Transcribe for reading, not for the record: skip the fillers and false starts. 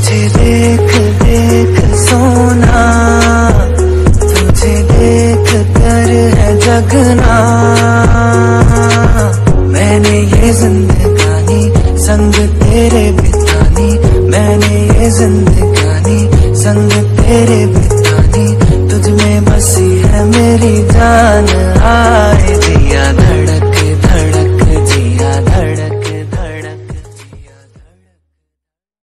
तुझे देख देख सोना, तुझे देख कर है जगना। मैंने ये जिंदगानी संग तेरे बितानी, मैंने ये जिंदगानी संग तेरे बितानी। तुझ में बसी है मेरी जान, आए जिया धड़